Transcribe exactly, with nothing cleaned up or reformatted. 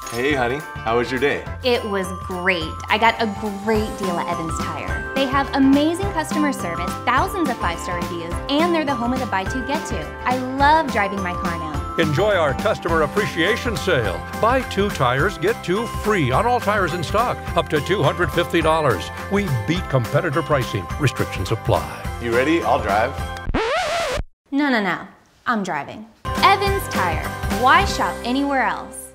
Hey, honey. How was your day? It was great. I got a great deal at Evans Tire. They have amazing customer service, thousands of five-star reviews, and they're the home of the buy two, get two. I love driving my car now. Enjoy our customer appreciation sale. Buy two tires, get two free on all tires in stock, up to two hundred fifty dollars. We beat competitor pricing. Restrictions apply. You ready? I'll drive. No, no, no. I'm driving. Evans Tire. Why shop anywhere else?